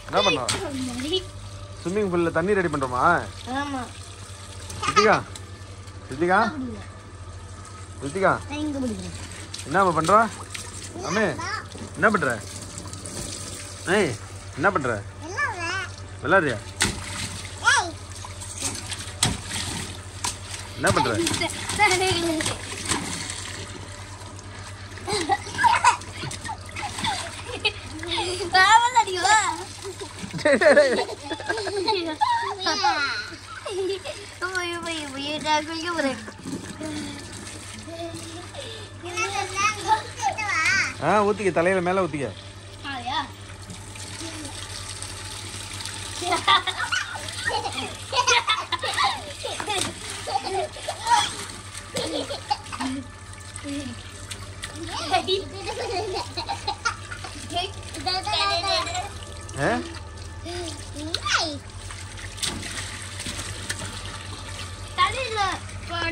என்ன பண்ணோம்? ஸ்விம்மிங் பூல்ல தண்ணி ரெடி பண்றோமா? ஆமா. ரித்திகா ரித்திகா ரித்திகா என்ன பண்ற? அம்மே என்ன பண்ற? ஏய் என்ன பண்ற? விளையாடுறியா? என்ன பண்ற? ஊத்திக்க தலையில மேல ஊத்திக்க.